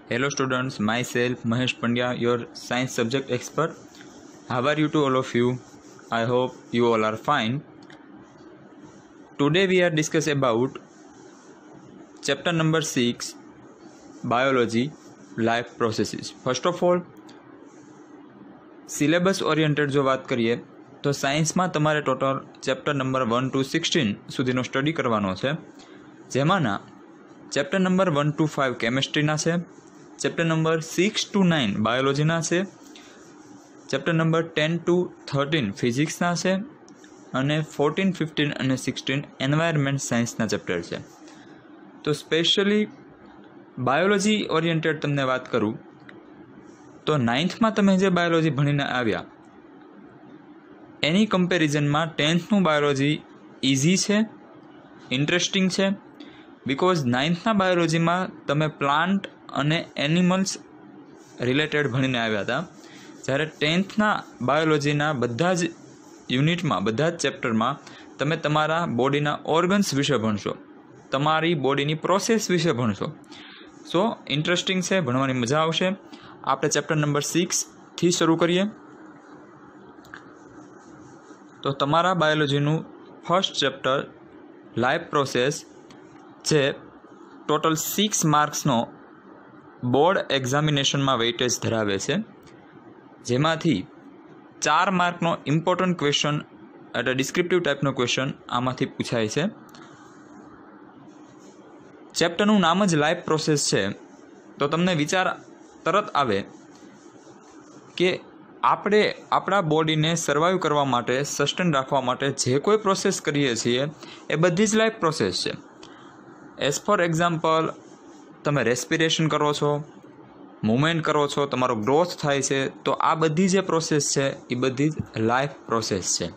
Hello students, myself Mahesh Pandya, your science subject expert. How are you to all of you? I hope you all are fine. Today we are discussing about chapter number 6, Biology, Life Processes. First of all, syllabus oriented જો વાત કરીએ તો સાયન્સમાં તમારે total chapter number 1 to 16 સુધીનો study કરવાનો છે, જેમાંના ચેપ્ટર નંબર 1 to 5 કેમેસ્ટ્રીના છે, ચેપ્ટર નંબર 6 to 9 બાયોલોજીના છે, ચેપ્ટર નંબર 10 to 13 ફિઝિક્સના છે અને 14, 15 અને 16 એન્વાયરમેન્ટ સાયન્સના ચેપ્ટર છે. તો સ્પેશિયલી બાયોલોજી ઓરિએન્ટેડ તમને વાત કરું તો 9thમાં તમે જે બાયોલોજી ભણીને આવ્યા એની કમ્પેરિઝનમાં 10thનું બાયોલોજી ઇઝી છે, ઇન્ટરેસ્ટિંગ છે, બિકોઝ 9thના બાયોલોજીમાં તમે પ્લાન્ટ અને એનિમલ્સ રિલેટેડ ભણીને આવ્યા હતા, જ્યારે 10thના બાયોલોજીના બધા જ યુનિટમાં, બધા જ ચેપ્ટરમાં તમે તમારા બોડીના ઓર્ગન્સ વિશે ભણશો, તમારી બોડીની પ્રોસેસ વિશે ભણશો. સો ઇન્ટરેસ્ટિંગ છે, ભણવાની મજા આવશે. આપણે ચેપ્ટર નંબર 6થી શરૂ કરીએ. તો તમારા બાયોલોજીનું ફર્સ્ટ ચેપ્ટર લાઈફ પ્રોસેસ જે ટોટલ 6 માર્ક્સનો બોર્ડ એક્ઝામિનેશનમાં વેઇટેજ ધરાવે છે, જેમાંથી 4 માર્કનો ઇમ્પોર્ટન્ટ ક્વેશ્ચન એટલે ડિસ્ક્રિપ્ટિવ ટાઈપનો ક્વેશ્ચન આમાંથી પૂછાય છે. ચેપ્ટરનું નામ જ લાઈફ પ્રોસેસ છે, તો તમને વિચાર તરત આવે કે આપણે આપણા બોડીને સર્વાઈવ કરવા માટે, સસ્ટેન રાખવા માટે જે કોઈ પ્રોસેસ કરીએ છીએ એ બધી જ લાઈફ પ્રોસેસ છે. એઝ ફોર એક્ઝામ્પલ, તમે રેસ્પિરેશન કરો છો, મૂવમેન્ટ કરો છો, તમારો ગ્રોથ થાય છે, તો આ બધી જે પ્રોસેસ છે એ બધી જ લાઈફ પ્રોસેસ છે.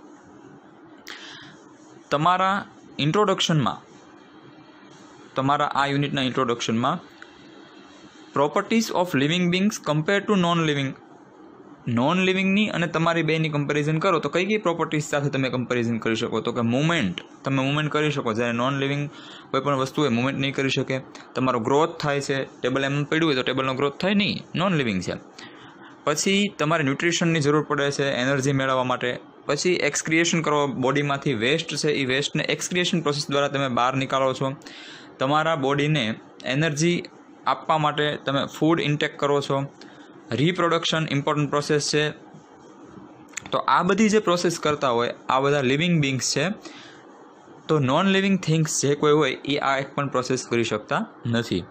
તમારા ઇન્ટ્રોડક્શનમાં, તમારા આ યુનિટના ઇન્ટ્રોડક્શનમાં properties of living beings compare to non લિવિંગની અને તમારી બેની કમ્પેરિઝન કરો તો કઈ કઈ પ્રોપર્ટીઝ સાથે તમે કમ્પેરિઝન કરી શકો? તો કે મૂવમેન્ટ, તમે મૂવમેન્ટ કરી શકો, જ્યારે નોન લિવિંગ કોઈ પણ વસ્તુ એ મૂવમેન્ટ નહીં કરી શકે. તમારો ગ્રોથ થાય છે, ટેબલ એમ પડ્યું હોય તો ટેબલનો ગ્રોથ થાય નહીં, નોન લિવિંગ છે. પછી તમારે ન્યુટ્રિશનની જરૂર પડે છે એનર્જી મેળવવા માટે. પછી એક્સક્રિએશન કરો, બોડીમાંથી વેસ્ટ છે એ વેસ્ટને એક્સક્રિએશન પ્રોસેસ દ્વારા તમે બહાર નીકાળો છો. તમારા બોડીને એનર્જી આપવા માટે તમે ફૂડ ઇન્ટેક કરો છો. રિપ્રોડક્શન ઇમ્પોર્ટન્ટ પ્રોસેસ છે. તો આ બધી જે પ્રોસેસ કરતા હોય આ બધા લિવિંગ બિંગ્સ છે. તો નોન લિવિંગ થિંગ્સ જે કોઈ હોય એ આ એક પણ પ્રોસેસ કરી શકતા નથી.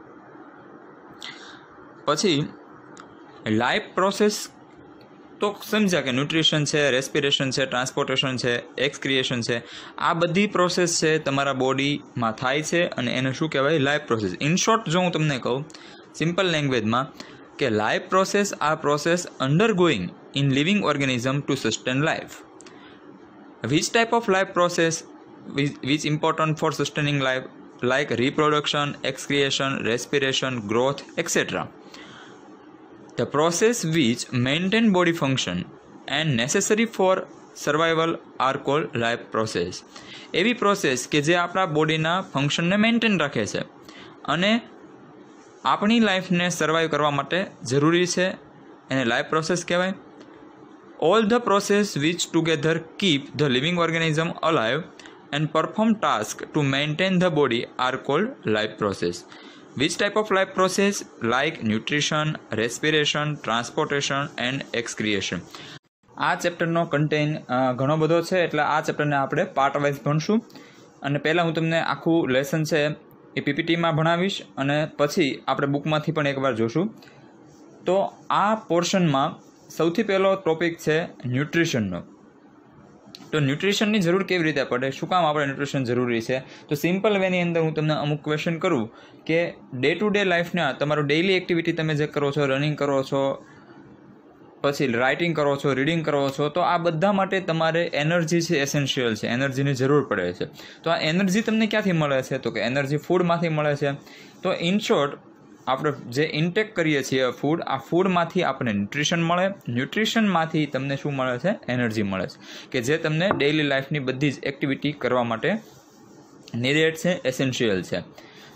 પછી લાઈફ પ્રોસેસ તો સમજ્યા કે ન્યુટ્રિશન છે, રેસ્પિરેશન છે, ટ્રાન્સપોર્ટેશન છે, એક્સક્રિએશન છે, આ બધી પ્રોસેસ છે તમારા બોડીમાં થાય છે અને એને શું કહેવાય? Life process. ઇન શોર્ટ જો હું તમને કહું સિમ્પલ લેંગ્વેજમાં કે life process are process undergoing in living organism to sustain life. Which type of life process which important for sustaining life like reproduction, excretion, respiration, growth etcetera. The process which maintain body function and necessary for survival are called life process. એવી process કે જે આપણા બોડીના ફંક્શનને maintain રાખે છે અને આપણી લાઈફને survive કરવા માટે જરૂરી છે, એને લાઈફ પ્રોસેસ કહેવાય. All the process which together keep the living organism alive and perform task to maintain the body are called life process. Which type of life process? Like nutrition, respiration, transportation and excretion. આ ચેપ્ટરનો content ઘણો બધો છે, એટલે આ ચેપ્ટરને આપણે part wise ભણશું. અને પહેલાં હું તમને આખું લેસન છે એ પીપીટીમાં ભણાવીશ અને પછી આપણે બુકમાંથી પણ એકવાર જોશું. તો આ પોર્શનમાં સૌથી પહેલો ટોપિક છે ન્યુટ્રિશનનો. તો ન્યુટ્રિશનની જરૂર કેવી રીતે પડે, શું કામ આપણે ન્યુટ્રિશન જરૂરી છે? તો સિમ્પલ વેની અંદર હું તમને અમુક ક્વેશ્ચન કરું કે ડે ટુ ડે લાઈફના તમારું ડેઇલી એક્ટિવિટી તમે જે કરો છો, રનિંગ કરો છો, પછી રાઇટિંગ કરો છો, રીડિંગ કરો છો, તો આ બધા માટે તમારે એનર્જી છે એસેન્શિયલ છે, એનર્જીની જરૂર પડે છે. તો આ એનર્જી તમને ક્યાંથી મળે છે? તો કે એનર્જી ફૂડમાંથી મળે છે. તો ઇન શોર્ટ આપણે જે ઇન્ટેક કરીએ છીએ ફૂડ, આ ફૂડમાંથી આપણને ન્યુટ્રિશન મળે, ન્યુટ્રિશનમાંથી તમને શું મળે છે? એનર્જી મળે છે, કે જે તમને ડેઇલી લાઈફની બધી જ એક્ટિવિટી કરવા માટે નીડેડ છે, એસેન્શિયલ છે.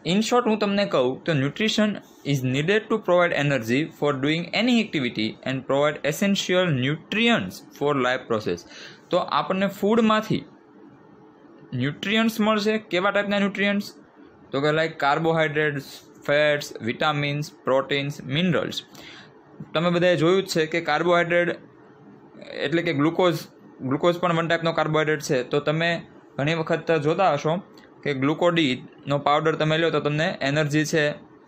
ઇન શોર્ટ હું તમને કહું તો nutrition is needed to provide energy for doing any activity and provide essential nutrients for life process. તો આપણને ફૂડમાંથી ન્યુટ્રિયન્ટ્સ મળશે. કેવા ટાઈપના ન્યુટ્રિયન્ટ્સ? તો કે like carbohydrates, fats, vitamins, proteins, minerals. તમે બધાએ જોયું જ છે કે કાર્બોહાઈડ્રેટ એટલે કે ગ્લુકોઝ પણ વન ટાઈપનો કાર્બોહાઈડ્રેટ છે. તો તમે ઘણી વખત જોતા હશો કે ગ્લુકોડીનો પાવડર તમે લો તો તમને એનર્જી છે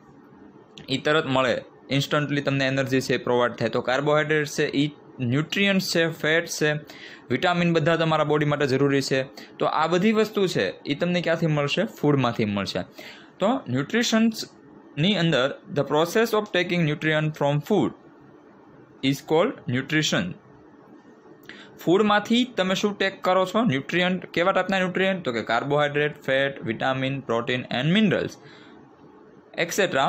એ તરત મળે, ઇન્સ્ટન્ટલી તમને એનર્જી છે પ્રોવાઈડ થાય. તો કાર્બોહાઈડ્રેટ છે એ ન્યુટ્રિયન્ટ્સ છે, ફેટ્સ છે, વિટામિન બધા તમારા બોડી માટે જરૂરી છે. તો આ બધી વસ્તુ છે એ તમને ક્યાંથી મળશે? ફૂડમાંથી મળશે. તો ન્યુટ્રિશન્સની અંદર the process of taking nutrient from food is called nutrition. ફૂડમાંથી તમે શું ટેક કરો છો? ન્યુટ્રિયન્ટ. કેવા ટાઈપના ન્યુટ્રિયન્ટ? તો કે carbohydrate, fat, vitamin, protein and minerals etcetera.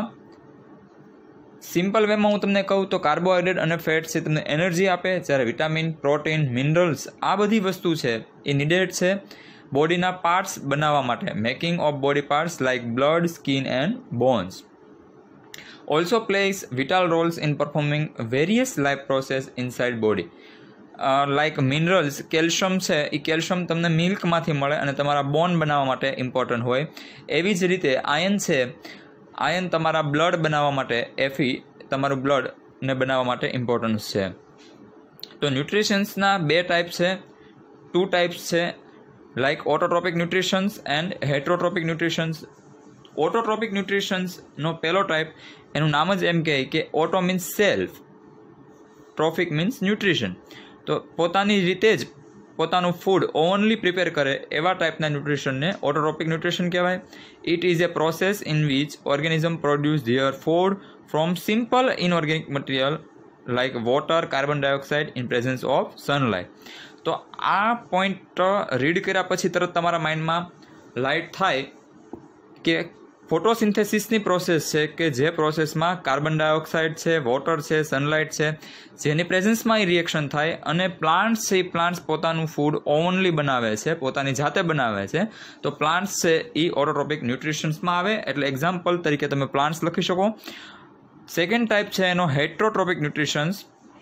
Simple વેમાં હું તમને કહું તો કાર્બોહાઈડ્રેટ અને ફેટ છે તમને એનર્જી આપે, જ્યારે વિટામિન, પ્રોટીન, મિનરલ્સ આ બધી વસ્તુ છે એ નીડેડ છે બોડીના પાર્ટ્સ બનાવવા માટે. Making of body parts like blood, skin and bones also plays vital roles in performing various life process inside body. Like minerals, calcium છે એ કેલ્શિયમ તમને મિલ્કમાંથી મળે અને તમારા બોન બનાવવા માટે ઇમ્પોર્ટન્ટ હોય. એવી જ રીતે આયન છે, આયન તમારા બ્લડ બનાવવા માટે, એફી તમારું બ્લડને બનાવવા માટે ઇમ્પોર્ટન્સ છે. તો ન્યુટ્રિશન્સના બે ટાઈપ છે, 2 ટાઈપ્સ છે, like autotrophic nutritions and heterotrophic nutritions. Autotrophic ન્યુટ્રિશન્સનો પહેલો ટાઈપ, એનું નામ જ એમ કહે કે auto means self, trophic means nutrition. તો પોતાની રીતે જ પોતાનું ફૂડ ઓનલી પ્રિપેર કરે એવા ટાઈપના ન્યુટ્રિશનને ઓટોટ્રોપિક ન્યુટ્રિશન કહેવાય. It is a process in which organism produce their food from simple inorganic material like water, carbon dioxide in presence of sunlight. તો આ પોઈન્ટ રીડ કર્યા પછી તરત તમારા માઇન્ડમાં લાઇટ થાય કે ફોટોસિન્થેસિસની પ્રોસેસ છે કે જે પ્રોસેસમાં કાર્બન ડાયોક્સાઇડ છે, વોટર છે, સનલાઇટ છે, જેની પ્રેઝન્સમાં એ રિએક્શન થાય અને પ્લાન્ટ્સ છે એ પ્લાન્ટ્સ પોતાનું ફૂડ ઓનલી બનાવે છે, પોતાની જાતે બનાવે છે. તો પ્લાન્ટ્સ છે એ ઓટોટ્રોપિક ન્યુટ્રિશન્સમાં આવે. એટલે એક્ઝામ્પલ તરીકે તમે પ્લાન્ટ્સ લખી શકો. સેકન્ડ ટાઈપ છે એનો હેટ્રોટ્રોપિક ન્યુટ્રિશન્સ,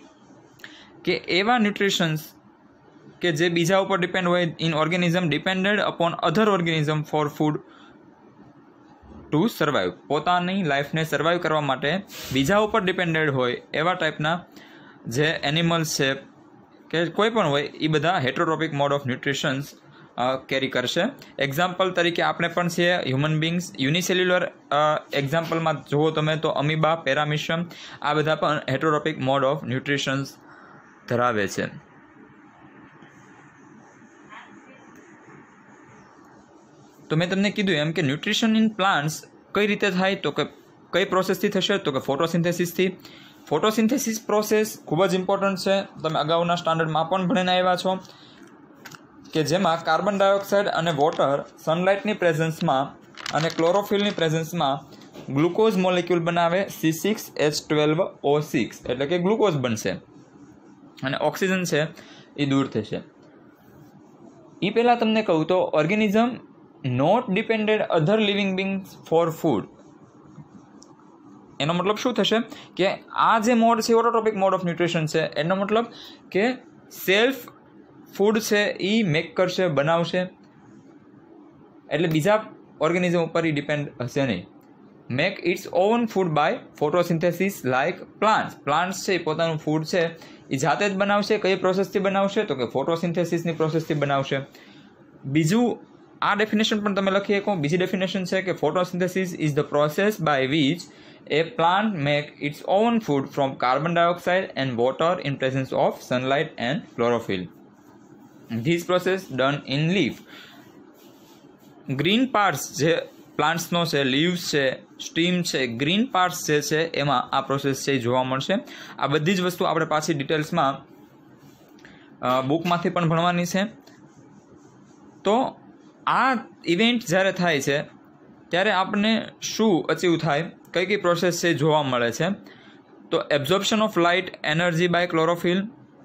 કે એવા ન્યુટ્રિશન્સ કે જે બીજા ઉપર ડિપેન્ડ હોય. In organism depended upon other organism for food to survive. પોતાની લાઈફને સર્વાઈવ કરવા માટે બીજા ઉપર ડિપેન્ડેડ હોય એવા ટાઈપના જે એનિમલ્સ છે કે કોઈ પણ હોય એ બધા heterotrophic mode of nutritions carry કરશે. એક્ઝામ્પલ તરીકે આપણે પણ છીએ હ્યુમન બિંગ્સ. યુનિસેલ્યુલર એક્ઝામ્પલમાં જુઓ તમે તો અમીબા, પેરામિશિયમ આ બધા પણ હેટ્રોટ્રોપિક મોડ ઓફ ન્યુટ્રિશન્સ ધરાવે છે. તો મેં તમને કીધું એમ કે ન્યુટ્રિશન ઇન પ્લાન્ટ્સ કઈ રીતે થાય? તો કે કઈ પ્રોસેસથી થશે? તો કે ફોટોસિન્થેસિસથી. ફોટોસિન્થેસિસ પ્રોસેસ ખૂબ જ ઇમ્પોર્ટન્ટ છે. તમે અગાઉના સ્ટાન્ડર્ડમાં પણ ભણીને આવ્યા છો કે જેમાં કાર્બન ડાયોક્સાઇડ અને વોટર સનલાઇટની પ્રેઝન્સમાં અને ક્લોરોફિલની પ્રેઝન્સમાં ગ્લુકોઝ મોલેક્યુલ બનાવે C6H12O6 એટલે કે ગ્લુકોઝ બનશે અને ઓક્સિજન છે એ દૂર થશે. એ પહેલાં તમને કહું તો organism not depended other living beings for food. એનો મતલબ શું થશે કે આ જે મોડ છે ઓટોટ્રોપિક મોડ ઓફ ન્યુટ્રિશન છે, એનો મતલબ કે સેલ્ફ ફૂડ છે એ મેક કરશે, બનાવશે, એટલે બીજા ઓર્ગેનિઝમ ઉપર એ ડિપેન્ડ હશે નહીં. Make its own food by photosynthesis like plants. Plants છે એ પોતાનું ફૂડ છે એ જાતે જ બનાવશે. કઈ પ્રોસેસથી બનાવશે? તો કે ફોટોસિન્થેસિસની પ્રોસેસથી બનાવશે. બીજું આ ડેફિનેશન પણ તમે લખી શકો. બીજી ડેફિનેશન છે કે photosynthesis is the process by which a plant make its own food from carbon dioxide and water in presence of sunlight and chlorophyll. This process done in leaf. Green parts જે પ્લાન્ટ્સનો છે, leaves છે, steam છે, green parts જે છે એમાં આ process છે જોવા મળશે. આ બધી જ વસ્તુ આપણે પાછી ડિટેલ્સમાં બુકમાંથી પણ ભણવાની છે. તો આ ઇવેન્ટ જ્યારે થાય છે ત્યારે આપણને શું અચીવ થાય, કઈ કઈ પ્રોસેસ છે જોવા મળે છે? તો absorption of light energy by chlorophyll,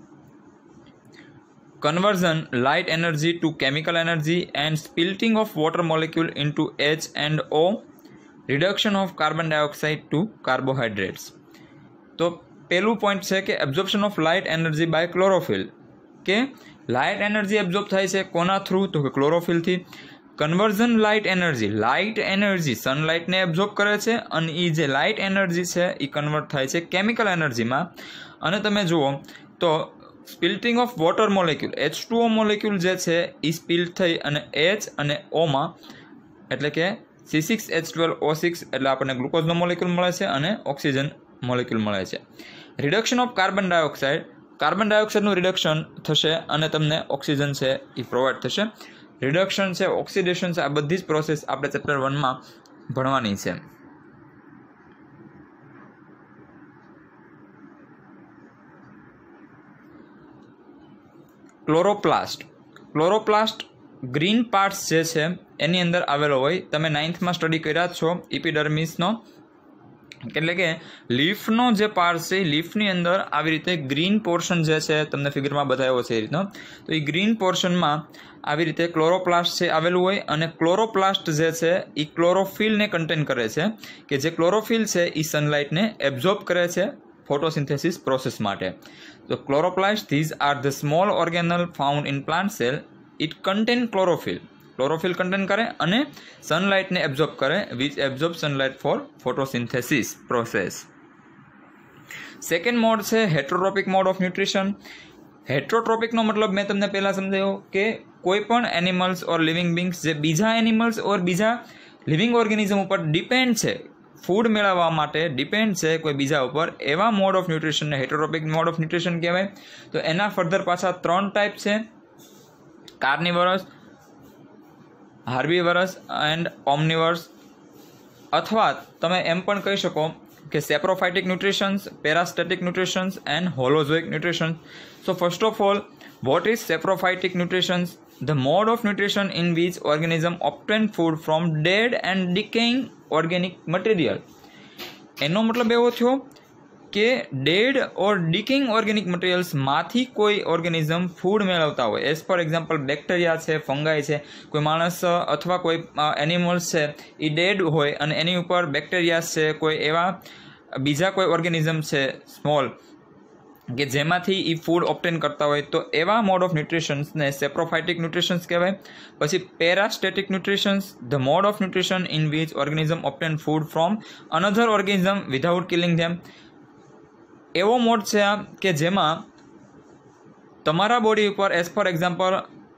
conversion light energy to chemical energy and splitting of water molecule into H and O, reduction of carbon dioxide to carbohydrates. તો પહેલું પોઈન્ટ છે કે absorption of light energy by chlorophyll, કે light energy absorb થાય છે કોના through, તો કે ક્લોરોફિલથી. કન્વર્ઝન લાઇટ એનર્જી સનલાઇટને એબ્ઝોર્બ કરે છે અને એ જે લાઇટ એનર્જી છે એ કન્વર્ટ થાય છે કેમિકલ એનર્જીમાં. અને તમે જુઓ તો splitting of water molecule, H2O molecule જે છે એ સ્પિલ્ટ થઈ અને H અને Oમાં, એટલે કે C6H12O6 એટલે આપણને ગ્લુકોઝનો મોલેક્યુલ મળે છે અને ઓક્સિજન મોલેક્યુલ મળે છે. રિડક્શન ઓફ કાર્બન ડાયોક્સાઇડનું રિડક્શન થશે અને તમને ઓક્સિજન છે એ પ્રોવાઈડ થશે. રિડક્શન છે, ઓક્સિડેશન છે, આ બધી જ પ્રોસેસ આપણે ચેપ્ટર 1માં ભણવાની છે. ક્લોરોપ્લાસ્ટ ગ્રીન પાર્ટ્સ જે છે એની અંદર આવેલો હોય. તમે 9thમાં સ્ટડી કર્યા જ છો એપિડર્મિસનો, એટલે કે લીફનો જે પાર્ટ છે, લીફની અંદર આવી રીતે ગ્રીન પોર્શન જે છે તમને ફિગરમાં બતાવ્યો છે એ રીતનો. તો એ ગ્રીન પોર્શનમાં આવી રીતે ક્લોરોપ્લાસ્ટ છે આવેલું હોય. અને ક્લોરોપ્લાસ્ટ જે છે એ ક્લોરોફિલને કન્ટેન કરે છે, કે જે ક્લોરોફિલ છે એ સનલાઇટને એબ્ઝોર્બ કરે છે ફોટોસિન્થેસિસ પ્રોસેસ માટે. તો chloroplast, these are the small organelle found in plant cell. It contain chlorophyll contain કરે અને સનલાઇટને એબ્ઝોર્બ કરે, which absorb sunlight for photosynthesis process. Second mode છે હેટ્રોટ્રોપિક મોડ ઓફ ન્યુટ્રિશન. હેટ્રોટ્રોપિકનો મતલબ મેં તમને પહેલાં સમજાવ્યો કે કોઈ પણ એનિમલ્સ ઓર લિવિંગ બિંગ્સ જે બીજા એનિમલ્સ ઓર બીજા લિવિંગ ઓર્ગેનિઝમ ઉપર ડિપેન્ડ છે, ફૂડ મેળવવા માટે ડિપેન્ડ છે કોઈ બીજા ઉપર, એવા મોડ ઓફ ન્યુટ્રિશનને હેટ્રોટ્રોપિક મોડ ઓફ ન્યુટ્રિશન કહેવાય. તો એના ફર્ધર પાછા 3 ટાઈપ છે: કાર્નિવરસ, હાર્બીવરસ એન્ડ ઓમનિવરસ. અથવા તમે એમ પણ કહી શકો કે saprophytic nutritions, parasitic nutritions and holozoic nutritions. So first of all, what is saprophytic nutritions? The mode of nutrition in which organism obtain food from dead and decaying organic material. એનો મતલબ એવો થયો કે ડેડ ઓર ડિકેઇંગ ઓર્ગેનિક મટીરિયલ્સમાંથી કોઈ organism food મેળવતા હોય. As for example bacteria છે, ફંગાઈ છે, કોઈ માણસ અથવા કોઈ એનિમલ્સ છે એ ડેડ હોય અને એની ઉપર બેક્ટેરિયા છે, કોઈ એવા બીજા કોઈ ઓર્ગેનિઝમ છે સ્મોલ કે જેમાંથી એ ફૂડ ઓપ્ટેન કરતા હોય, તો એવા મોડ ઓફ ન્યુટ્રિશન્સને સેપ્રોફાઇટિક ન્યુટ્રિશન્સ કહેવાય. પછી parasitic nutritions, the mode of nutrition in which organism obtain food from another organism without killing them. એવો મોડ છે આ કે જેમાં તમારા બોડી ઉપર એઝ ફોર એક્ઝામ્પલ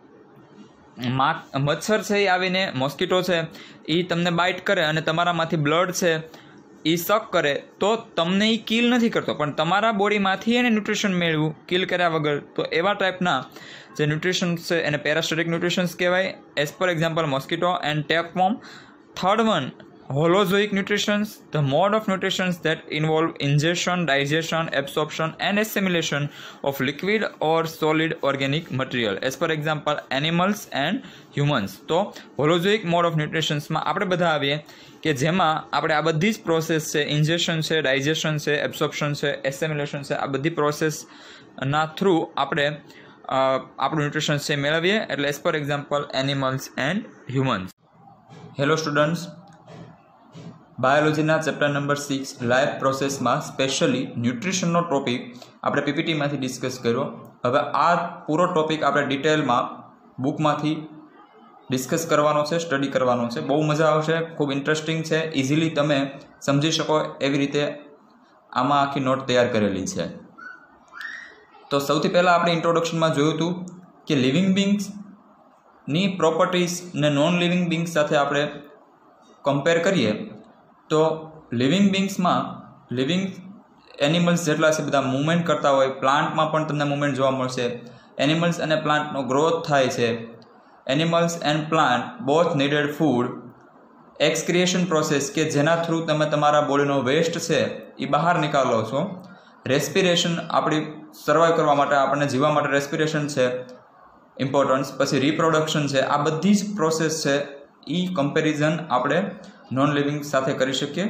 મચ્છર છે એ આવીને, મોસ્કીટો છે એ તમને બાઇટ કરે અને તમારામાંથી બ્લડ છે એ સક કરે, તો તમને એ કિલ નથી કરતો, પણ તમારા બોડીમાંથી એને ન્યુટ્રિશન મેળવ્યું કિલ કર્યા વગર. તો એવા ટાઈપના જે ન્યુટ્રિશન્સ છે એને પેરાસ્ટેટિક ન્યુટ્રિશન્સ કહેવાય. As for example mosquito and tapeworm. Third one, holozoic nutritions, the mode of nutritions that involve ingestion, digestion, absorption and assimilation of liquid or solid organic material, as per example animals and humans. તો holozoic mode of nutritions માં આપણે બધા આવીએ કે જેમાં આપણે આ બધી જ પ્રોસેસ છે, ઇન્જેક્શન છે, ડાયજેશન છે, એબ્સોર્પ્શન છે, એસેમિલેશન છે, આ બધી પ્રોસેસના થ્રુ આપણે આપણું ન્યુટ્રિશન છે મેળવીએ. એટલે as per example animals and humans. Hello students, બાયોલોજીના ચેપ્ટર નંબર 6 લાઈફ પ્રોસેસમાં સ્પેશિયલી ન્યુટ્રિશનનો ટોપિક આપણે પીપીટીમાંથી ડિસ્કસ કર્યો. હવે આ પૂરો ટોપિક આપણે ડિટેલમાં બુકમાંથી ડિસ્કસ કરવાનો છે, સ્ટડી કરવાનો છે. બહુ મજા આવશે, ખૂબ ઇન્ટરેસ્ટિંગ છે, ઇઝીલી તમે સમજી શકો એવી રીતે આમાં આખી નોટ તૈયાર કરેલી છે. તો સૌથી પહેલાં આપણે ઇન્ટ્રોડક્શનમાં જોયું હતું કે લિવિંગ બિંગ્સની પ્રોપર્ટીઝ ને નોન લિવિંગ બિંગ્સ સાથે આપણે કમ્પેર કરીએ તો લિવિંગ બિંગ્સમાં લિવિંગ એનિમલ્સ જેટલા છે બધા મૂવમેન્ટ કરતા હોય. પ્લાન્ટમાં પણ તમને મૂવમેન્ટ જોવા મળશે. એનિમલ્સ અને પ્લાન્ટનો ગ્રોથ થાય છે. Animals and plant both needed food. Excretion process કે જેના થ્રુ તમે તમારા બોડીનો વેસ્ટ છે એ બહાર નીકાળો છો. રેસ્પિરેશન, આપણી સર્વાઈવ કરવા માટે, આપણને જીવવા માટે રેસ્પિરેશન છે ઇમ્પોર્ટન્સ. પછી રિપ્રોડક્શન છે. આ બધી જ પ્રોસેસ છે એ કમ્પેરિઝન આપણે નોન લિવિંગ સાથે કરી શકીએ.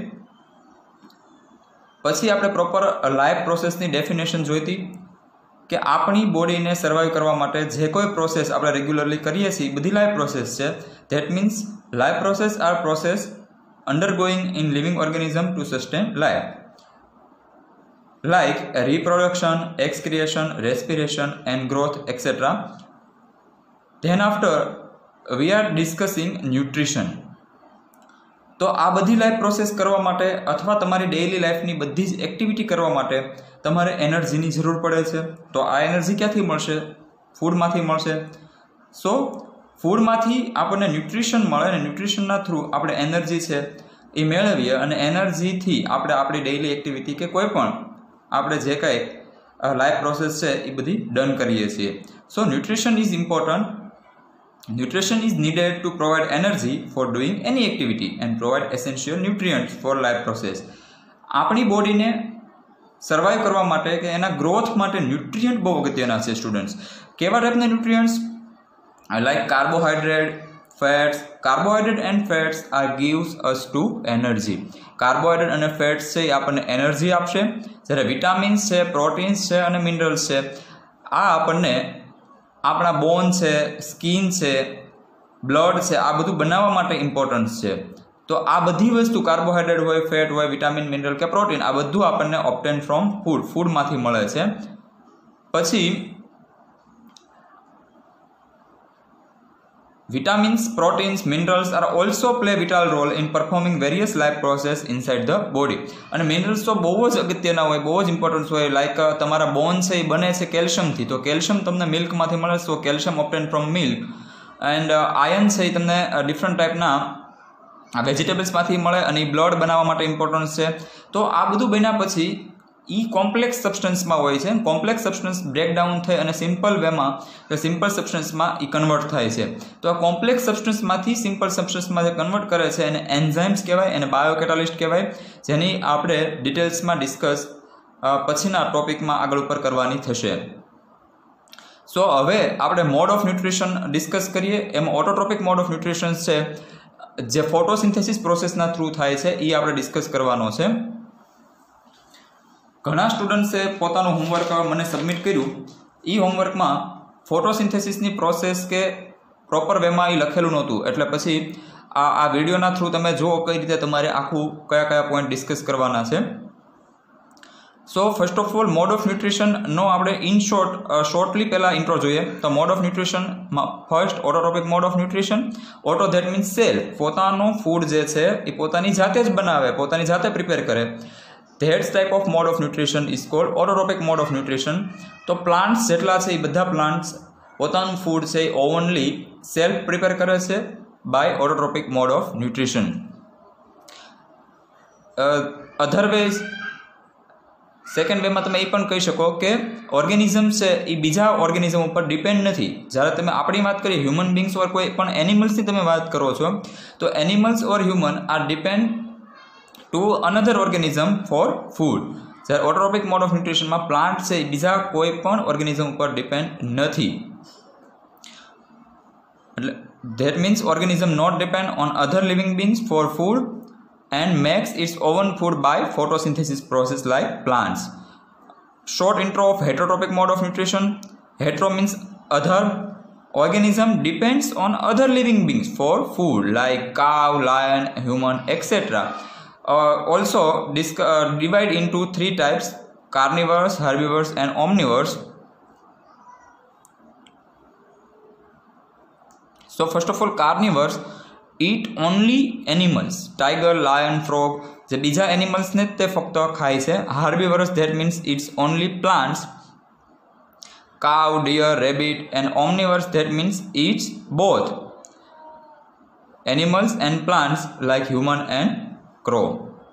પછી આપણે પ્રોપર લાઈફ પ્રોસેસની ડેફિનેશન જોઈતી કે આપણી બોડીને સર્વાઈવ કરવા માટે જે કોઈ પ્રોસેસ આપણે રેગ્યુલરલી કરીએ છીએ બધી લાઈફ પ્રોસેસ છે. That means life process are process undergoing in living organism to sustain life, like reproduction, excretion, respiration and growth, etc. Then after we are discussing nutrition. તો આ બધી લાઈફ પ્રોસેસ કરવા માટે અથવા તમારી ડેઇલી લાઈફની બધી જ એક્ટિવિટી કરવા માટે તમારે એનર્જીની જરૂર પડે છે. તો આ એનર્જી ક્યાંથી મળશે? ફૂડમાંથી મળશે. સો ફૂડમાંથી આપણને ન્યુટ્રિશન મળે અને ન્યુટ્રિશનના થ્રુ આપણે એનર્જી છે એ મેળવીએ અને એનર્જીથી આપણે આપણી ડેઇલી એક્ટિવિટી કે કોઈ પણ આપણે જે કાંઈ લાઈફ પ્રોસેસ છે એ બધી ડન કરીએ છીએ. So nutrition is important. Nutrition is needed to provide energy for doing any activity and provide essential nutrients for life process. આપણી બોડીને સર્વાઈવ કરવા માટે કે એના ગ્રોથ માટે ન્યુટ્રિયન્ટ બહુ અગત્યના છે સ્ટુડન્ટ્સ. કેવા ટાઈપના nutrients? Like carbohydrate, fats. Carbohydrate and fats are gives us to energy. Carbohydrate અને ફેટ્સ છે એ આપણને એનર્જી આપશે, જ્યારે વિટામિન્સ છે, પ્રોટીન્સ છે અને મિનરલ્સ છે આ આપણને આપણા બોન છે, સ્કિન છે, બ્લડ છે આ બધું બનાવવા માટે ઇમ્પોર્ટન્સ છે. તો આ બધી વસ્તુ કાર્બોહાઈડ્રેટ હોય, ફેટ હોય, વિટામિન, મિનરલ કે પ્રોટીન આ બધું આપણને ઓબ્ટેન ફ્રોમ ફૂડમાંથી મળે છે. પછી vitamins, proteins, minerals are also play vital role in performing various life process inside the body. અને મિનરલ્સ તો બહુ જ અગત્યના હોય, બહુ જ ઇમ્પોર્ટન્સ હોય. લાઈક તમારા બોન છે એ બને છે કેલ્શિયમથી, તો કેલ્શિયમ તમને મિલ્કમાંથી મળે છે, તો calcium obtain from milk. And iron છે એ તમને ડિફરન્ટ ટાઈપના વેજીટેબલ્સમાંથી મળે અને એ બ્લડ બનાવવા માટે ઇમ્પોર્ટન્સ છે. તો આ બધું બન્યા પછી એ કોમ્પ્લેક્સ સબસ્ટન્સમાં હોય છે. કોમ્પ્લેક્સ સબસ્ટન્સ બ્રેકડાઉન થઈ અને સિમ્પલ વેમાં કે સિમ્પલ સબસ્ટન્સમાં એ કન્વર્ટ થાય છે. તો આ કોમ્પ્લેક્સ સબસ્ટન્સમાંથી સિમ્પલ સબસ્ટન્સમાં જે કન્વર્ટ કરે છે એને એન્ઝાઇમ્સ કહેવાય, એને બાયોકેટાલિસ્ટ કહેવાય, જેની આપણે ડિટેલ્સમાં ડિસ્કસ પછીના ટોપિકમાં આગળ ઉપર કરવાની થશે. સો હવે આપણે મોડ ઓફ ન્યુટ્રિશન ડિસ્કસ કરીએ. એમાં ઓટોટ્રોપિક મોડ ઓફ ન્યુટ્રિશન છે જે ફોટોસિન્થેસિસ પ્રોસેસના થ્રુ થાય છે એ આપણે ડિસ્કસ કરવાનો છે. ઘણા સ્ટુડન્ટ્સે પોતાનું હોમવર્ક મને સબમિટ કર્યું. એ હોમવર્કમાં ફોટોસિન્થેસિસની પ્રોસેસ કે પ્રોપર વેમાં એ લખેલું નહોતું, એટલે પછી આ વિડીયોના થ્રુ તમે જુઓ કઈ રીતે તમારે આખું કયા કયા પોઈન્ટ ડિસ્કસ કરવાના છે. So first of all mode of ન્યુટ્રિશનનો આપણે ઇન શોર્ટલી પહેલાં ઇન્ટ્રો જોઈએ. તો મોડ ઓફ ન્યુટ્રિશનમાં first autotrophic mode of nutrition. Auto that means self, પોતાનું ફૂડ જે છે એ પોતાની જાતે જ બનાવે, પોતાની જાતે પ્રિપેર કરે. That type of mode of nutrition is called autotropic mode of nutrition. તો પ્લાન્ટ્સ જેટલા છે એ બધા પ્લાન્ટ્સ પોતાનું ફૂડ છે એ ઓવનલી સેલ્ફ પ્રિપેર કરે છે by autotrophic mode of nutrition. Otherwise second વેમાં તમે એ પણ કહી શકો કે ઓર્ગેનિઝમ છે એ બીજા ઓર્ગેનિઝમ ઉપર ડિપેન્ડ નથી. જ્યારે તમે આપણી વાત કરીએ હ્યુમન બિંગ્સ ઓર કોઈ પણ એનિમલ્સની તમે વાત કરો છો, તો animals or human are depend to another organism for food. જ્યારે ઓટોટ્રોપિક મોડ ઓફ ન્યુટ્રિશનમાં પ્લાન્ટ છે એ બીજા કોઈ પણ ઓર્ગેનિઝમ ઉપર ડિપેન્ડ નથી. એટલે that means organism not depend on other living beings for food and makes its own food by photosynthesis process like plants. Short intro of heterotrophic mode of nutrition. Hetero means other. Organism depends on other living beings for food like cow, lion, human, etc. Also divide into three types: carnivores, herbivores and omnivores. So first of all, carnivores eat only animals, tiger, lion, frog. જે બીજા એનિમલ્સને તે ફક્ત ખાય છે. herbivores that means it's only plants, cow, deer, rabbit, and omnivores that means eats both animals and plants like human and crow.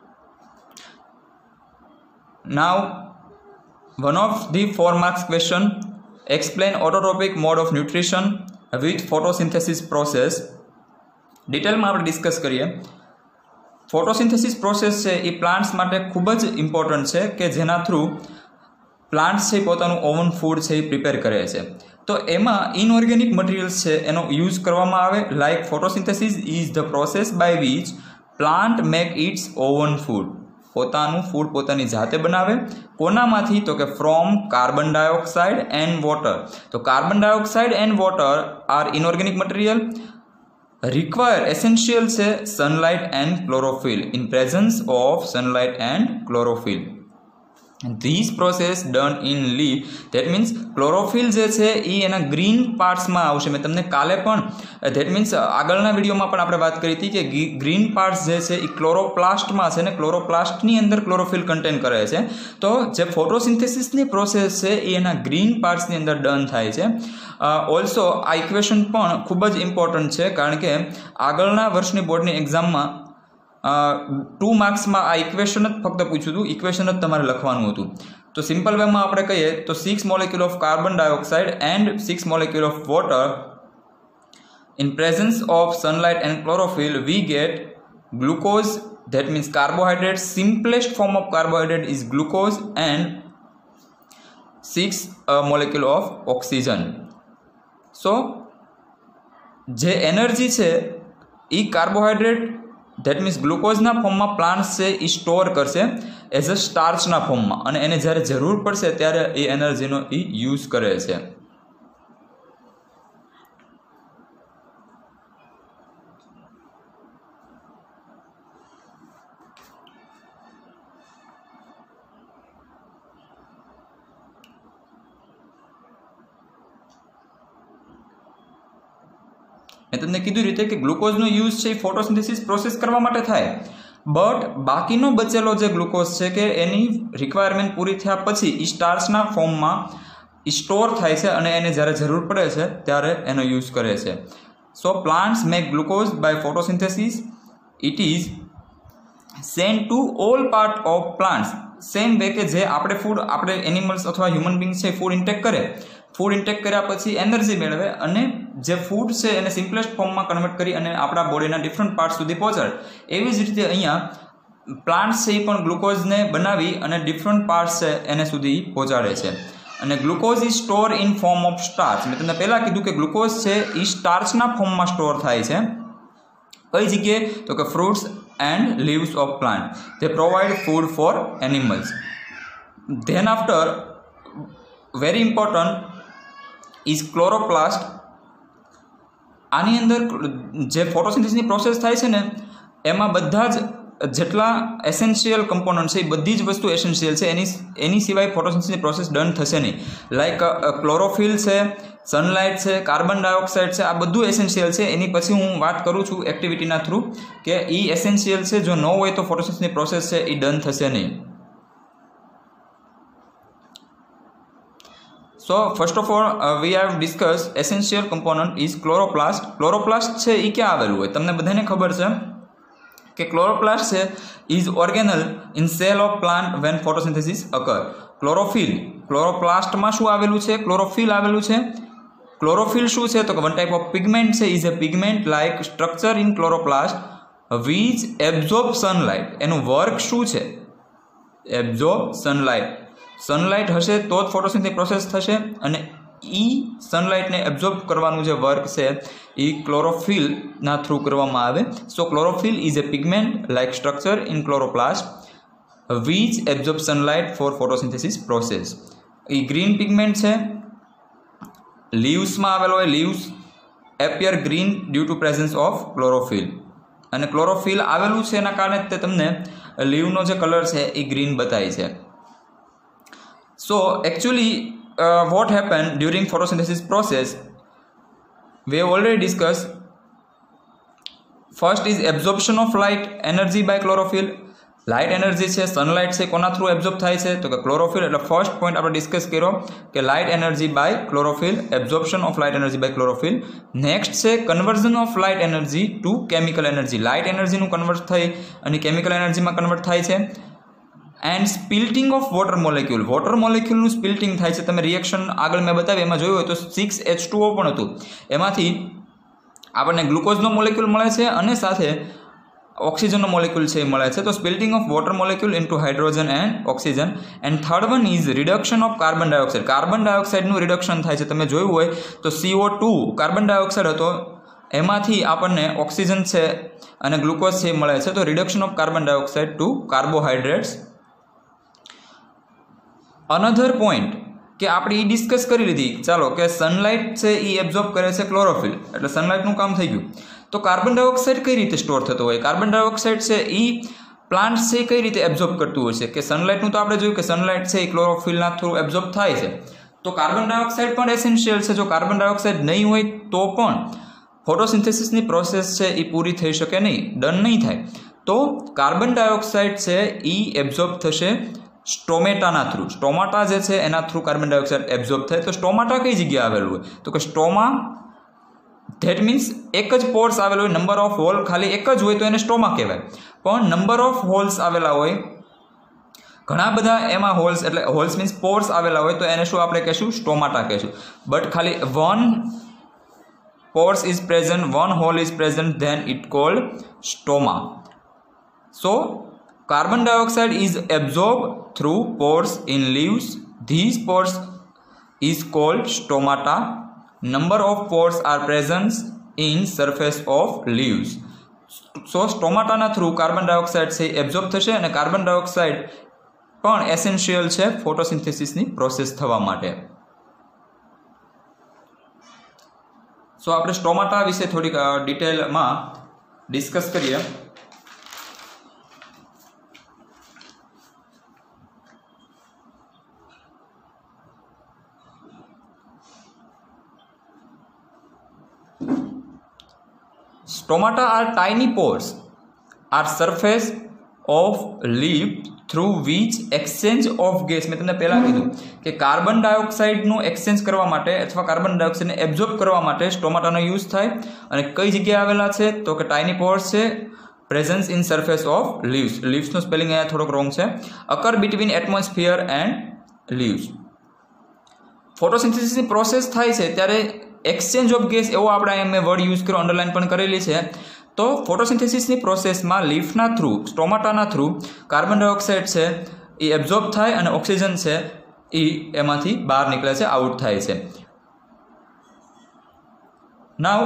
Now one of the 4 marks question: explain autotropic mode of nutrition with photosynthesis process. ડિટેલમાં આપણે discuss કરીએ. Photosynthesis process છે એ plants માટે ખૂબ જ important છે કે જેના થ્રુ પ્લાન્ટ્સ છે પોતાનું ઓવન ફૂડ છે એ પ્રિપેર કરે છે. તો એમાં ઇનઓર્ગેનિક મટીરિયલ્સ છે એનો યુઝ કરવામાં આવે. Like photosynthesis is the process by which plant make its own food. પોતાનું ફૂડ પોતાની જાતે બનાવે. કોનામાંથી? તો કે from carbon dioxide and water. તો carbon dioxide and water are inorganic material require essential છે sunlight and chlorophyll in presence of sunlight and chlorophyll. These process done in leaf, that means chlorophyll જે છે એ એના green પાર્ટ્સમાં આવશે. મેં તમને કાલે પણ that means આગળના વિડીયોમાં પણ આપણે વાત કરી હતી કે ગ્રીન પાર્ટ્સ જે છે એ ક્લોરોપ્લાસ્ટમાં છે ને ક્લોરોપ્લાસ્ટની અંદર ક્લોરોફિલ કન્ટેન કરે છે. તો જે ફોટોસિન્થેસિસની પ્રોસેસ છે એ એના ગ્રીન પાર્ટ્સની અંદર ડન થાય છે. ઓલ્સો આ ઇક્વેશન પણ ખૂબ જ ઇમ્પોર્ટન્ટ છે કારણ કે આગળના વર્ષની બોર્ડની એક્ઝામમાં 2 માર્ક્સમાં આ ઇક્વેશન જ ફક્ત પૂછ્યું હતું, ઇક્વેશન જ તમારે લખવાનું હતું. તો સિમ્પલ વેમાં આપણે કહીએ તો 6 molecule of carbon dioxide and 6 molecule of water in presence of sunlight and chlorophyll we get glucose, that means carbohydrate. Simplest form of carbohydrate is glucose and 6 molecule of oxygen. So જે energy છે એ carbohydrate that means ગ્લુકોઝના ફોર્મમાં plants છે એ store કરશે as a સ્ટાર્ચના ફોર્મમાં અને એને જ્યારે જરૂર પડશે ત્યારે એ એનર્જીનો એ યુઝ કરે છે. મેં તમને કીધું રીતે કે ગ્લુકોઝનો યુઝ છે એ ફોટોસિન્થેસિસ પ્રોસેસ કરવા માટે થાય, બટ બાકીનો બચેલો જે ગ્લુકોઝ છે કે એની રિક્વાયરમેન્ટ પૂરી થયા પછી એ સ્ટાર્ચના ફોર્મમાં સ્ટોર થાય છે અને એને જ્યારે જરૂર પડે છે ત્યારે એનો યુઝ કરે છે. So plants make glucose by photosynthesis. It is sent to all part of plants. Same way કે જે આપણે એનિમલ્સ અથવા હ્યુમન બિંગ્સ છે ફૂડ ઇન્ટેક કરે, ફૂડ ઇન્ટેક કર્યા પછી એનર્જી મેળવે અને જે ફૂડ છે એને સિમ્પલેસ્ટ ફોર્મમાં કન્વર્ટ કરી અને આપણા બોડીના ડિફરન્ટ પાર્ટ સુધી પહોંચાડે. એવી જ રીતે અહીંયા પ્લાન્ટ્સ છે એ પણ ગ્લુકોઝને બનાવી અને ડિફરન્ટ પાર્ટ્સ છે એને સુધી પહોંચાડે છે. અને glucose is store in form of starch. મેં તમને પહેલાં કીધું કે ગ્લુકોઝ છે એ સ્ટાર્ચના ફોર્મમાં સ્ટોર થાય છે. કઈ જગ્યાએ? તો કે fruits and leaves of plant. they provide food for animals. then after very important is chloroplast. આની અંદર જે ફોટોસિન્થેસિસની પ્રોસેસ થાય છે ને એમાં બધા જ જેટલા એસેન્શિયલ કમ્પોનન્ટ છે એ બધી જ વસ્તુ એસેન્શિયલ છે, એની સિવાય ફોટોસિન્થેસિસની પ્રોસેસ ડન થશે નહીં. લાઈક ક્લોરોફિલ છે, સનલાઇટ છે, કાર્બન ડાયોક્સાઇડ છે, આ બધું એસેન્શિયલ છે. એની પછી હું વાત કરું છું એક્ટિવિટીના થ્રુ કે એ એસેન્શિયલ છે, જો ન હોય તો ફોટોસિન્થેસિસની પ્રોસેસ છે એ ડન થશે નહીં. So first of all we have discussed essential component is chloroplast. Chloroplast છે એ ક્યાં આવેલું હોય? તમને બધાને ખબર છે કે ક્લોરોપ્લાસ્ટ છે is organelle in cell of plant when photosynthesis occur. ક્લોરોપ્લાસ્ટમાં શું આવેલું છે? ક્લોરોફિલ આવેલું છે. ક્લોરોફિલ શું છે? તો કે વન ટાઈપ ઓફ પિગમેન્ટ છે, is a pigment like structure in chloroplast which absorb sunlight. એનું વર્ક શું છે? Absorb sunlight. સનલાઇટ હશે તો જ ફોટોસિન્થેસિસ પ્રોસેસ થશે અને સનલાઇટને એબ્ઝોર્બ કરવાનું જે વર્ક છે એ ક્લોરોફિલના થ્રુ કરવામાં આવે. So chlorophyll is a pigment like structure in chloroplast which absorb sunlight for photosynthesis process. એ ગ્રીન પિગમેન્ટ છે, લીવ્સમાં આવેલો હોય. Leaves appear green due to presence of chlorophyll. અને ક્લોરોફિલ આવેલું છે એના કારણે તે તમને લીવનો જે કલર છે એ ગ્રીન બતાય છે. So actually what happened during photosynthesis process we have already discussed. First is absorption of light energy by chlorophyll. Light energy છે, સનલાઇટ છે, કોના થ્રુ એબ્ઝોર્બ થાય છે? તો કે ક્લોરોફિલ. એટલે ફર્સ્ટ પોઈન્ટ આપણે ડિસ્કસ કર્યો કે light energy by chlorophyll, absorption of light energy by chlorophyll. Next છે conversion of light energy to chemical energy. Light એનર્જીનું કન્વર્ટ થઈ અને કેમિકલ એનર્જીમાં કન્વર્ટ થાય છે. And splitting of water molecule. Water મોલેક્યુલનું સ્પિલ્ટિંગ થાય છે. તમે રિએક્શન આગળ મેં બતાવી એમાં જોયું હોય તો 6H2O પણ હતું. એમાંથી આપણને ગ્લુકોઝનો મોલેક્યુલ મળે છે અને સાથે ઓક્સિજનનો મોલેક્યુલ છે એ મળે છે. તો splitting of water molecule into hydrogen and oxygen. And third one is reduction of carbon dioxide. Carbon ડાયોક્સાઇડનું રિડક્શન થાય છે. તમે જોયું હોય તો CO2 કાર્બન ડાયોક્સાઇડ હતો, એમાંથી આપણને ઓક્સિજન છે અને ગ્લુકોઝ છે એ મળે છે. તો reduction of carbon dioxide to carbohydrates. Another point કે આપણે એ ડિસ્કસ કરી લીધી, ચાલો કે સનલાઇટ છે એ એબ્ઝોર્બ કરે છે ક્લોરોફિલ, એટલે સનલાઇટનું કામ થઈ ગયું. તો કાર્બન ડાયોક્સાઇડ કઈ રીતે સ્ટોર થતો હોય? કાર્બન ડાયોક્સાઇડ છે એ પ્લાન્ટ છે કઈ રીતે એબ્ઝોર્બ કરતું હોય છે? કે સનલાઇટનું તો આપણે જોયું કે સનલાઇટ છે એ ક્લોરોફિલના થ્રુ એબ્ઝોર્બ થાય છે. તો કાર્બન ડાયોક્સાઇડ પણ એસેન્શિયલ છે. જો કાર્બન ડાયોક્સાઇડ નહીં હોય તો પણ ફોટોસિન્થેસિસની પ્રોસેસ છે એ પૂરી થઈ શકે નહીં, ડન નહીં થાય. તો કાર્બન ડાયોક્સાઇડ છે એ એબ્ઝોર્બ થશે સ્ટોમેટાના થ્રુ. સ્ટોમાટા જે છે એના થ્રુ કાર્બન ડાયોક્સાઇડ એબ્ઝોર્બ થાય. તો સ્ટોમાટા કઈ જગ્યાએ આવેલું હોય? તો કે સ્ટોમા ધેટ મીન્સ એક જ પોર્સ આવેલો હોય, નંબર ઓફ હોલ ખાલી એક જ હોય તો એને સ્ટોમા કહેવાય. પણ નંબર ઓફ હોલ્સ આવેલા હોય, ઘણા બધા એમાં હોલ્સ, એટલે હોલ્સ મીન્સ પોર્સ આવેલા હોય તો એને શું આપણે કહેશું? સ્ટોમાટા કહેશું. બટ ખાલી one pores is present, one hole is present, then it called stoma. So carbon dioxide is absorbed through pores in leaves. These pores is called stomata. Number of pores are present in surface of leaves. So stomata ના through carbon dioxide છે absorb થશે અને carbon dioxide પણ essential છે ફોટોસિન્થેસિસની process થવા માટે. સો આપણે stomata વિશે થોડીક ડિટેલમાં ડિસ્કસ કરીએ. Stomata are tiny pores are surface of leaf through which exchange of gas. મેં તમને પહેલાં કીધું કે કાર્બન ડાયોક્સાઇડનું એક્સચેન્જ કરવા માટે અથવા કાર્બન ડાયોક્સાઇડને એબ્ઝોર્બ કરવા માટે સ્ટોમાટાનો યુઝ થાય. અને કઈ જગ્યાએ આવેલા છે? તો કે ટાઇની પોર્સ છે, presence in surface of leaves. લીવ્સનું સ્પેલિંગ અહીંયા થોડોક રોંગ છે. Occur between atmosphere and leaves. ફોટોસિન્થેસિસની પ્રોસેસ થાય છે ત્યારે એક્સચેન્જ ઓફ ગેસ એવો આપણે અહીંયા મેં વર્ડ યુઝ કર્યો, અંડરલાઇન પણ કરેલી છે. તો ફોટોસિન્થેસિસની પ્રોસેસમાં લીફના થ્રુ, સ્ટોમાટાના થ્રુ કાર્બન ડાયોક્સાઇડ છે એ એબ્ઝોર્બ થાય અને ઓક્સિજન છે એ એમાંથી બહાર નીકળે છે, આઉટ થાય છે. નાવ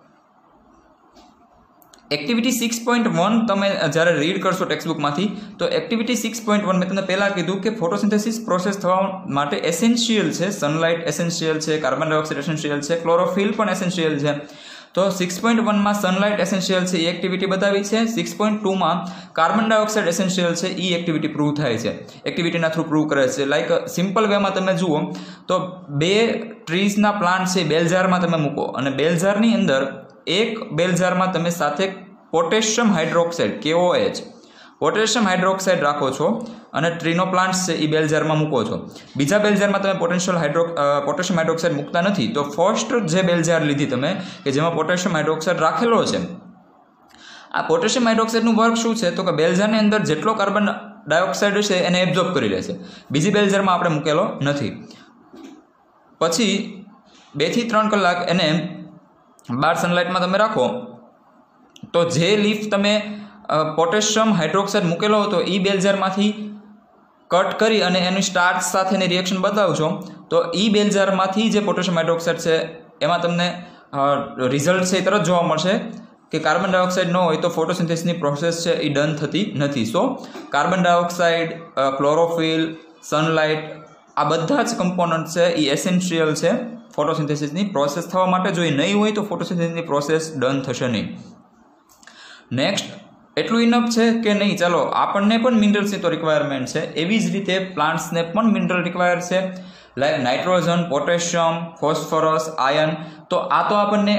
એક્ટિવિટી 6.1 તમે જ્યારે રીડ કરશો ટેક્સ્ટબુકમાંથી તો એક્ટિવિટી 6.1 મેં તમને પહેલાં કીધું કે ફોટોસિન્થેસિસ પ્રોસેસ થવા માટે એસેન્શિયલ છે, સનલાઇટ એસેન્શિયલ છે, કાર્બન ડાયોક્સાઇડ એસેન્શિયલ છે, ક્લોરોફિલ પણ એસેન્શિયલ છે. તો 6.1માં સનલાઇટ એસેન્શિયલ છે એ એક્ટિવિટી બતાવી છે. 6.2માં કાર્બન ડાયોક્સાઇડ એસેન્શિયલ છે એ એક્ટિવિટી પ્રૂવ થાય છે, એક્ટિવિટીના થ્રુ પ્રૂવ કરે છે. લાઈક સિમ્પલ વેમાં તમે જુઓ તો 2 ટ્રીઝના પ્લાન્ટ છે બેલજારમાં તમે મૂકો અને બેલજારની અંદર એક બેલજારમાં તમે સાથે potassium hydroxide KOH potassium hydroxide રાખો છો અને ટ્રીનો પ્લાન્ટ છે એ બેલજારમાં મૂકો છો. બીજા બેલજારમાં તમે પોટેશિયમ હાઇડ્રોક્સાઇડ મૂકતા નથી. તો ફર્સ્ટ જે બેલજાર લીધી તમે કે જેમાં પોટેશિયમ હાઇડ્રોક્સાઇડ રાખેલો છે, આ પોટેશિયમ હાઇડ્રોક્સાઇડનું વર્ક શું છે? તો કે બેલજારની અંદર જેટલો કાર્બન ડાયોક્સાઇડ છે એને એબ્ઝોર્બ કરી લે છે. બીજી બેલજારમાં આપણે મૂકેલો નથી. પછી 2 થી 3 કલાક એને બહાર સનલાઇટમાં તમે રાખો તો જે લીફ તમે પોટેશિયમ હાઇડ્રોક્સાઇડ મૂકેલો હતો એ બેલજારમાંથી કટ કરી અને એની સ્ટાર્ચ સાથેની રિએક્શન બતાવશો તો એ બેલજારમાંથી જે પોટેશિયમ હાઇડ્રોક્સાઇડ છે એમાં તમને રિઝલ્ટ છે એ તરત જોવા મળશે કે કાર્બન ડાયોક્સાઇડ ન હોય તો ફોટોસિન્થેસિસની પ્રોસેસ છે એ ડન થતી નથી. So carbon dioxide, chlorophyll, sunlight આ બધા જ કમ્પોનન્ટ છે એ એસેન્શિયલ છે ફોટોસિન્થેસિસની પ્રોસેસ થવા માટે. જો એ નહીં હોય તો ફોટોસિન્થેસિસની પ્રોસેસ ડન થશે નહીં. નેક્સ્ટ એટલું ઇનફ છે કે નહીં? ચાલો આપણને પણ મિનરલ્સની તો રિક્વાયરમેન્ટ છે, એવી જ રીતે પ્લાન્ટ્સને પણ મિનરલ રિક્વાયર છે, like nitrogen, potassium, phosphorus, iron. તો આ તો આપણને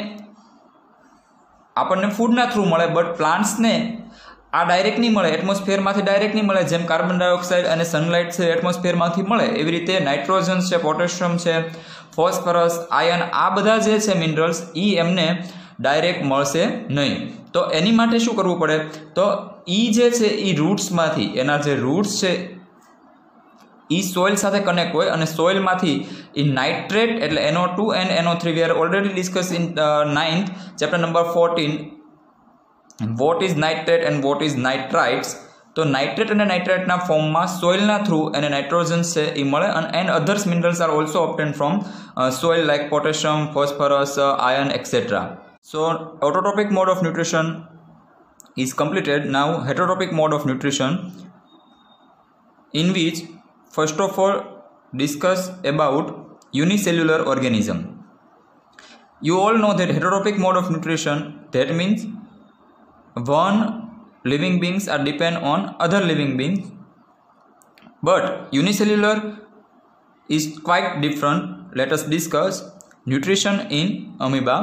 ફૂડના થ્રુ મળે, બટ પ્લાન્ટ્સને આ ડાયરેક્ટ નહીં મળે, એટમોસ્ફિયરમાંથી ડાયરેક્ટ નહીં મળે. જેમ કાર્બન ડાયોક્સાઇડ અને સનલાઇટ છે એટમોસ્ફિયરમાંથી મળે, એવી રીતે નાઇટ્રોજન છે, પોટેશિયમ છે, ફોસ્ફરસ, આયર્ન આ બધા જે છે મિનરલ્સ એ એમને ડાયરેક્ટ મળશે નહીં. તો એની માટે શું કરવું પડે? તો એ જે છે એ રૂટ્સમાંથી, એના જે રૂટ્સ છે એ સોઇલ સાથે કનેક્ટ હોય અને સોઇલમાંથી એ નાઇટ્રેટ એટલે NO2 and NO3 we are already discuss in 9th chapter number 14 what is nitrate and what is nitrites. તો નાઇટ્રેટ અને નાઇટ્રાઇટના ફોર્મમાં સોઇલના થ્રુ એને નાઇટ્રોજન છે એ મળે and others minerals are also obtained from soil like potassium, phosphorus, iron etcetera. So autotrophic mode of nutrition is completed. Now heterotrophic mode of nutrition, in which first of all discuss about unicellular organism. You all know that heterotrophic mode of nutrition, that means one living beings are depend on other living beings, but unicellular is quite different. Let us discuss nutrition in amoeba.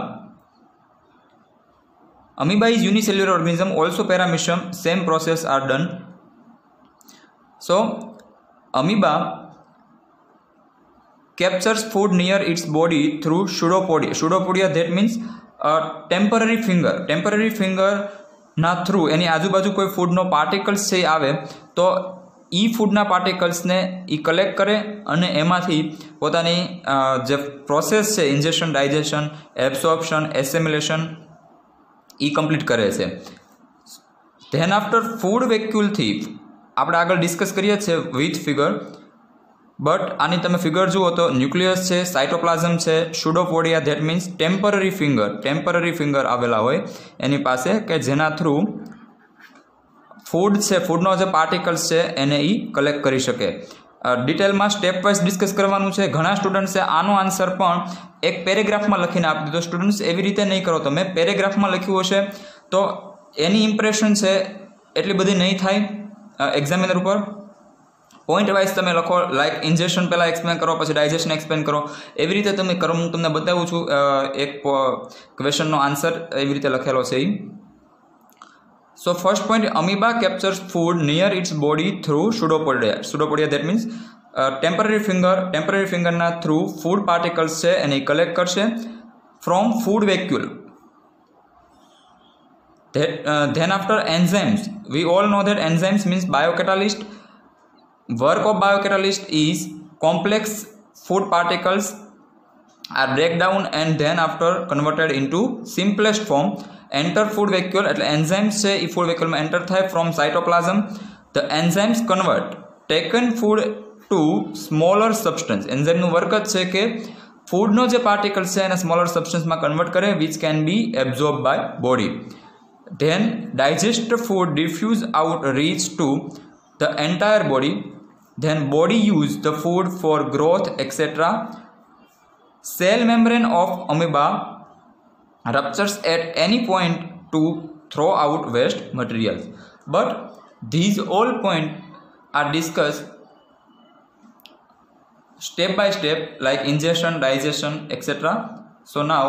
Amoeba is unicellular organism, also paramecium, same process are done. So amoeba captures food near its body through pseudopodia. Pseudopodia, that means a temporary finger. Temporary finger ના through એની આજુબાજુ કોઈ ફૂડનો particles છે આવે તો એ ફૂડના પાર્ટિકલ્સને એ collect કરે અને એમાંથી પોતાની જે પ્રોસેસ છે ઇન્જેક્શન, ડાયજેશન, એબ્સોર્પ્શન, એસેમ્યુલેશન એ કમ્પ્લીટ કરે છે. ધેન આફ્ટર ફૂડ વેક્યુલથી આપણે આગળ ડિસ્કસ કરીએ છીએ વિથ ફિગર, બટ આની તમે ફિગર જુઓ તો ન્યુક્લિયસ છે, સાઇટોપ્લાઝમ છે, pseudopodia, that means temporary finger આવેલા હોય એની પાસે કે જેના થ્રુ ફૂડ છે, ફૂડનો જે પાર્ટિકલ્સ છે એને એ કલેક્ટ કરી શકે. ડિટેલમાં સ્ટેપ વાઇઝ ડિસ્કસ કરવાનું છે. ઘણા સ્ટુડન્ટ્સે આનો આન્સર પણ એક પેરેગ્રાફમાં લખીને આપી દીધો. સ્ટુડન્ટ્સ એવી રીતે નહીં કરો, તમે પેરેગ્રાફમાં લખ્યું હશે તો એની ઇમ્પ્રેશન છે એટલી બધી નહીં થાય એક્ઝામિનર ઉપર. પોઈન્ટ વાઇઝ તમે લખો, લાઈક ઇન્જેક્શન પહેલાં એક્સપ્લેન કરો, પછી ડાયજેશન એક્સપ્લેન કરો, એવી રીતે તમે કરો. હું તમને બતાવું છું એક ક્વેશ્ચનનો આન્સર એવી રીતે લખેલો છે. So first point, amoeba captures food near its body through pseudopodia. Pseudopodia that means temporary ફિંગરના થ્રુ ફૂડ પાર્ટિકલ્સ છે એને કલેક્ટ કરશે from food vacuole. Then after enzymes, we all know that enzymes means biocatalyst. Work of biocatalyst is complex food particles are break down and then after converted into simplest form. Enter food vacuole એટલે enzymes છે એ food vacuole માં enter થાય from cytoplasm. The enzymes convert taken food to smaller substance. enzyme નું work જ છે કે ફૂડનો જે પાર્ટિકલ્સ છે એને સ્મોલર સબસ્ટન્સમાં કન્વર્ટ કરે which can be absorbed by body. Then digest food diffuse out reach to the entire body. Then body use the food for growth, etc. Cell membrane of amoeba ruptures at any point to throw out waste materials. But these all points are discussed step by step, like ingestion, digestion, etc. So now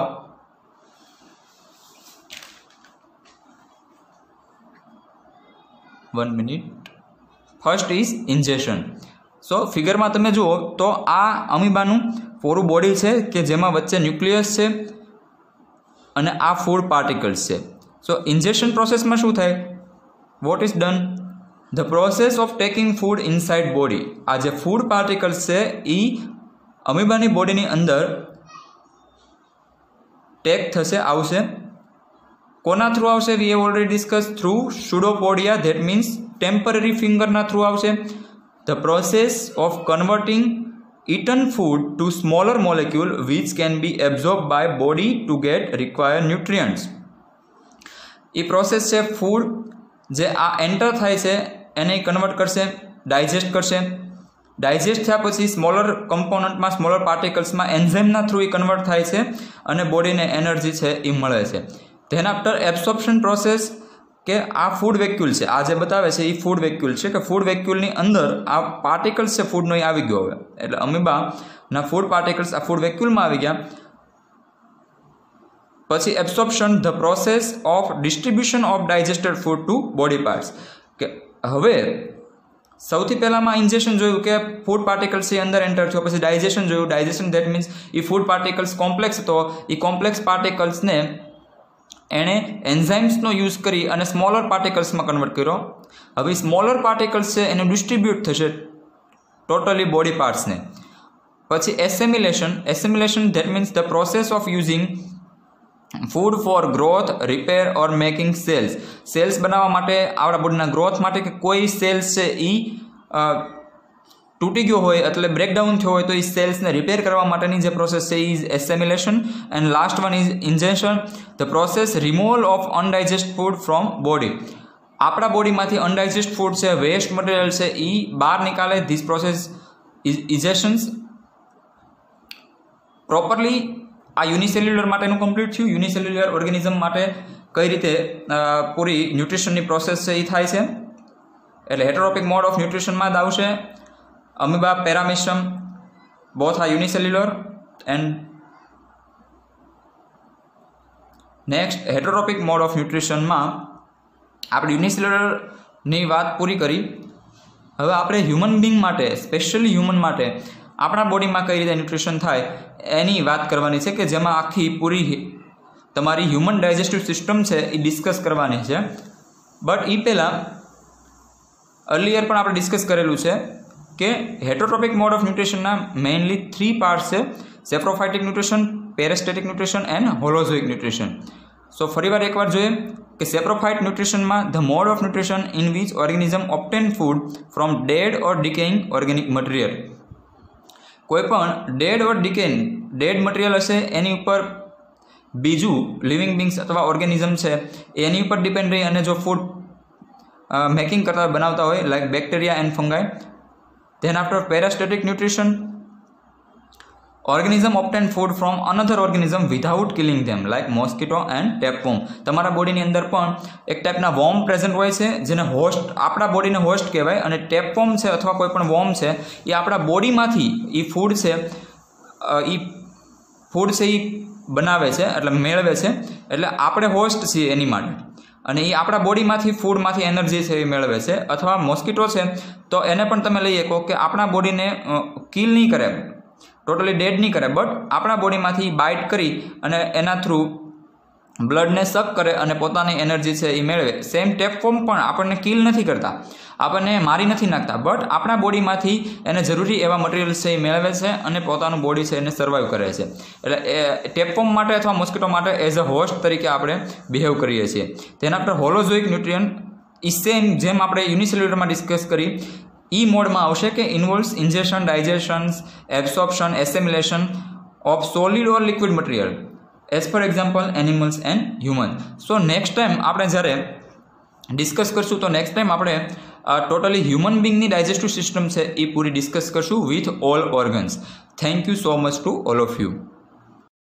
one minute. First is injection. So ફિગરમાં તમે જુઓ તો આ અમીબાનું પૂરું body છે કે જેમાં વચ્ચે ન્યુક્લિયસ છે અને આ ફૂડ પાર્ટિકલ્સ છે. સો ઇન્જેક્શન પ્રોસેસમાં શું થાય? What is done? The process of taking food inside body. આ જે ફૂડ પાર્ટિકલ્સ છે એ અમીબાની બોડીની અંદર ટેક થશે, આવશે. કોના થ્રુ આવશે? We have already discuss through pseudopodia, that means temporary ફિંગરના થ્રુ આવશે. The process of converting eaten food to smaller molecule which can be absorbed by body to get required nutrients. એ process છે food જે આ enter થાય છે એને convert કરશે, ડાયજેસ્ટ કરશે. ડાયજેસ્ટ થયા પછી સ્મોલર કમ્પોનન્ટમાં, સ્મોલર પાર્ટિકલ્સમાં એન્ઝાઇમના થ્રુ એ કન્વર્ટ થાય છે અને બોડીને એનર્જી છે એ મળે છે. ધેન આફ્ટર એબ્સોર્પ્શન પ્રોસેસ કે આ ફૂડ વેક્યુલ છે, આ જે બતાવે છે એ ફૂડ વેક્યુલ છે કે ફૂડ વેક્યુલની અંદર આ પાર્ટિકલ્સ છે ફૂડનો એ આવી ગયો હવે. એટલે અમીબાના ફૂડ પાર્ટિકલ્સ આ ફૂડ વેક્યુલમાં આવી ગયા. પછી absorption, the process of distribution of digested food to body parts. કે હવે સૌથી પહેલાંમાં ઇન્જેક્શન જોયું કે ફૂડ પાર્ટિકલ્સ એ અંદર એન્ટર થયો, પછી ડાયજેશન જોયું. ડાયજેશન ધેટ મીન્સ એ ફૂડ પાર્ટિકલ્સ કોમ્પ્લેક્સ હતો, એ કોમ્પ્લેક્સ પાર્ટિકલ્સને એણે એન્ઝાઇમ્સનો યુઝ કરી અને સ્મોલર પાર્ટિકલ્સમાં કન્વર્ટ કર્યો. હવે સ્મોલર પાર્ટિકલ્સ છે એને ડિસ્ટ્રીબ્યુટ થશે ટોટલી બોડી પાર્ટ્સને. પછી assimilation that means the process of using food for growth, repair or making cells. Cells બનાવવા માટે, આપણા બોડીના ગ્રોથ માટે કે કોઈ સેલ્સ છે એ તૂટી ગયો હોય એટલે બ્રેકડાઉન થયો હોય તો એ સેલ્સને રિપેર કરવા માટેની જે પ્રોસેસ છે is assimilation. And last one is injection, the process removal of undigest food from body. આપણા બોડીમાંથી અનડાઇજેસ્ટ ફૂડ છે, વેસ્ટ મટીરિયલ છે એ બહાર નીકાળે. ધીસ પ્રોસેસ ઇજેશન્સ પ્રોપરલી આ યુનિસેલ્યુલર માટેનું કમ્પ્લીટ થયું. યુનિસેલ્યુલર ઓર્ગેનિઝમ માટે કઈ રીતે પૂરી ન્યુટ્રિશનની પ્રોસેસ છે એ થાય છે. એટલે હેટરોપિક મોડ ઓફ ન્યુટ્રિશનમાં જ આવશે. Amoeba, paramecium both are unicellular. And next heterotrophic mode of ન્યુટ્રિશનમાં આપણે યુનિસેલ્યુલરની વાત પૂરી કરી. હવે આપણે હ્યુમન બિંગ માટે, સ્પેશિયલી હ્યુમન માટે આપણા બોડીમાં કઈ રીતે ન્યુટ્રિશન થાય એની વાત કરવાની છે, કે જેમાં આખી પૂરી તમારી હ્યુમન ડાયજેસ્ટિવ સિસ્ટમ છે એ ડિસ્કસ કરવાની છે. બટ એ પહેલાં અર્લિયર પણ આપણે ડિસ્કસ કરેલું છે કે હેટરોટ્રોપિક મોડ ઓફ ન્યુટ્રિશનના મેઇનલી 3 પાર્ટ છે: saprophytic nutrition, parasitic nutrition and holozoic nutrition. So ફરીવાર એકવાર જોઈએ કે સેપ્રોફાઇટ ન્યુટ્રિશનમાં the mode of nutrition in which organism obtain food from dead or decaying organic material. કોઈ પણ ડેડ મટીરિયલ હશે એની ઉપર બીજું લિવિંગ બિંગ્સ અથવા ઓર્ગેનિઝમ છે એની ઉપર ડિપેન્ડ રહી અને જો ફૂડ મેકિંગ કરતા બનાવતા હોય, like bacteria and fungi. Then after parasitic nutrition, organism obtain food from another organism without killing them, like mosquito and tapeworm. તમારા બોડીની અંદર પણ એક ટાઈપના વોર્મ પ્રેઝન્ટ હોય છે જેને હોસ્ટ, આપણા બોડીને હોસ્ટ કહેવાય. અને ટેપવોર્મ છે અથવા કોઈ પણ વોર્મ છે એ આપણા બોડીમાંથી એ ફૂડ છે એ બનાવે છે, એટલે મેળવે છે. એટલે આપણે હોસ્ટ છીએ એની માટે, અને એ આપણા બોડીમાંથી ફૂડમાંથી એનર્જી છે એ મેળવે છે. અથવા મોસ્કીટો છે તો એને પણ તમે લઈ શકો કે આપણા બોડીને કિલ નહીં કરે, ટોટલી ડેડ નહીં કરે, બટ આપણા બોડીમાંથી બાઇટ કરી અને એના થ્રુ બ્લડને સક કરે અને પોતાની એનર્જી છે એ મેળવે. સેમ ટેપવોર્મ પણ આપણને કિલ નથી કરતા, આપણને મારી નથી નાખતા, બટ આપણા બોડીમાંથી એને જરૂરી એવા મટીરિયલ્સ છે એ મેળવે છે અને પોતાનું બોડી છે એને સર્વાઈવ કરે છે. એટલે ટેપવોર્મ માટે અથવા મોસ્કીટો માટે એઝ અ હોસ્ટ તરીકે આપણે બિહેવ કરીએ છીએ. તેના પર હોલોઝોઇક ન્યુટ્રિયન એ સેમ જેમ આપણે યુનિસેલ્યુલરમાં ડિસ્કસ કરી એ મોડમાં આવશે, કે involves injection, digestions, absorption, assimilation of solid or liquid material as per example animals and human. So next time આપણે જ્યારે ડિસ્કસ કરશું તો નેક્સ્ટ ટાઈમ આપણે ટોટલી હ્યુમન બિંગની ડાયજેસ્ટિવ સિસ્ટમ છે એ પૂરી ડિસ્કસ કરશું with all organs. Thank you so much to all of you.